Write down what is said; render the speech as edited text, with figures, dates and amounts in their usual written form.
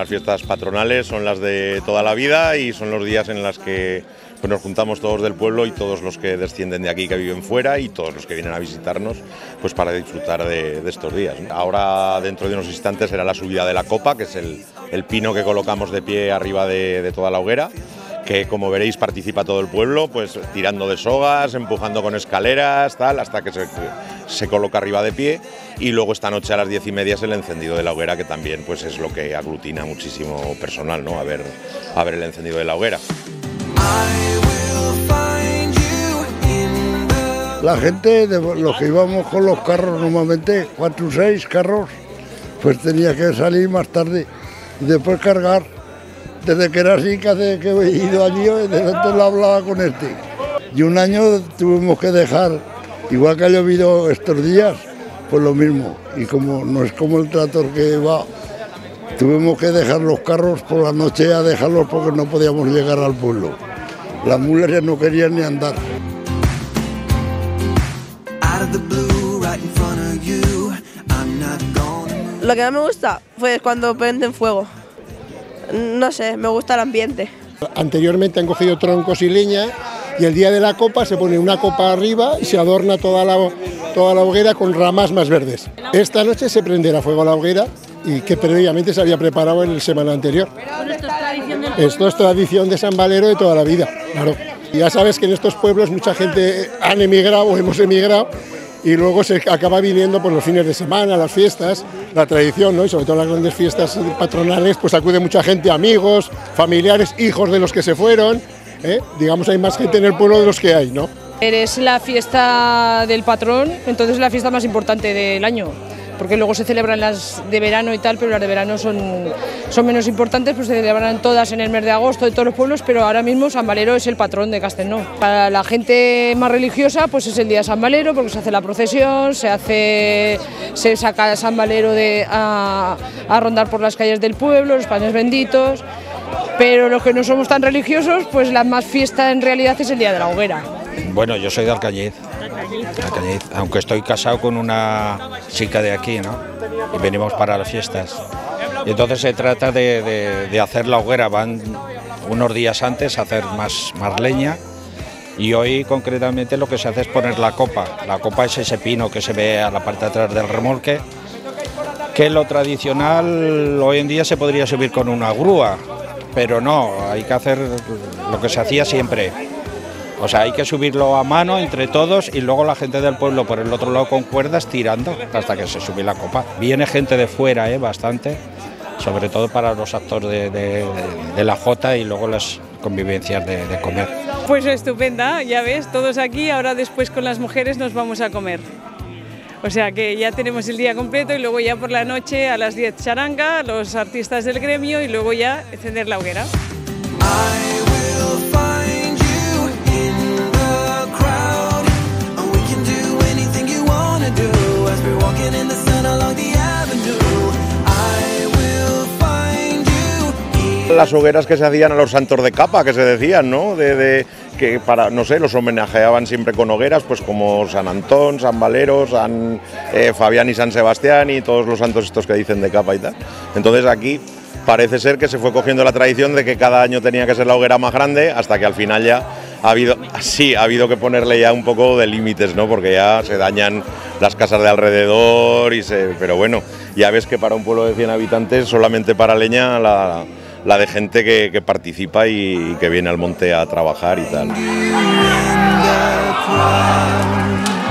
las fiestas patronales son las de toda la vida y son los días en los que pues, nos juntamos todos del pueblo y todos los que descienden de aquí, que viven fuera, y todos los que vienen a visitarnos pues para disfrutar de estos días, ¿no? Ahora, dentro de unos instantes, será la subida de la copa, que es el pino que colocamos de pie arriba de toda la hoguera, que como veréis participa todo el pueblo, pues tirando de sogas, empujando con escaleras, tal, hasta que se coloca arriba de pie. Y luego esta noche a las 10:30 es el encendido de la hoguera, que también pues es lo que aglutina muchísimo personal, ¿no? A ver el encendido de la hoguera. La gente, de los que íbamos con los carros normalmente, 4 o 6 carros, pues tenía que salir más tarde y después cargar. Desde que era así, que he ido allí, desde antes lo hablaba con este. Y un año tuvimos que dejar, igual que ha llovido estos días, pues lo mismo. Y como no es como el tractor que va, tuvimos que dejar los carros por la noche a dejarlos porque no podíamos llegar al pueblo. Las mulas ya no querían ni andar. Lo que más me gusta fue cuando prenden fuego. No sé, me gusta el ambiente. Anteriormente han cogido troncos y leña y el día de la copa se pone una copa arriba y se adorna toda la hoguera con ramas más verdes. Esta noche se prenderá fuego a la hoguera y que previamente se había preparado en la semana anterior. Esto es tradición de San Valero de toda la vida, claro. Y ya sabes que en estos pueblos mucha gente han emigrado o hemos emigrado y luego se acaba viniendo por los fines de semana, las fiestas, la tradición, ¿no? Y sobre todo las grandes fiestas patronales, pues acude mucha gente, amigos, familiares, hijos de los que se fueron, ¿eh? Digamos, hay más gente en el pueblo de los que hay, ¿no? Es la fiesta del patrón, entonces es la fiesta más importante del año, porque luego se celebran las de verano y tal, pero las de verano son menos importantes, pues se celebran todas en el mes de agosto de todos los pueblos, pero ahora mismo San Valero es el patrón de Castellnou. Para la gente más religiosa pues es el día de San Valero, porque se hace la procesión, se saca a San Valero a rondar por las calles del pueblo, los panes benditos, pero los que no somos tan religiosos, pues la más fiesta en realidad es el día de la hoguera. Bueno, yo soy de Alcañiz, aunque estoy casado con una chica de aquí, ¿no? Y venimos para las fiestas. Y entonces se trata de hacer la hoguera, van unos días antes a hacer más leña, y hoy concretamente lo que se hace es poner la copa. La copa es ese pino que se ve a la parte de atrás del remolque, que lo tradicional hoy en día se podría subir con una grúa, pero no, hay que hacer lo que se hacía siempre. O sea, hay que subirlo a mano entre todos y luego la gente del pueblo por el otro lado con cuerdas tirando hasta que se sube la copa. Viene gente de fuera, bastante, sobre todo para los actos de la jota y luego las convivencias de comer. Pues estupenda, ya ves, todos aquí, ahora después con las mujeres nos vamos a comer. O sea que ya tenemos el día completo y luego ya por la noche a las 10 charanga, los artistas del gremio y luego ya encender la hoguera. Las hogueras que se hacían a los santos de capa, que se decían, ¿no? Que para, no sé, los homenajeaban siempre con hogueras, pues como San Antón, San Valero, San Fabián y San Sebastián y todos los santos estos que dicen de capa y tal. Entonces aquí parece ser que se fue cogiendo la tradición de que cada año tenía que ser la hoguera más grande, hasta que al final ya ha habido que ponerle ya un poco de límites, ¿no? Porque ya se dañan las casas de alrededor, pero bueno, ya ves que para un pueblo de 100 habitantes solamente para leña la de gente que participa y que viene al monte a trabajar y tal.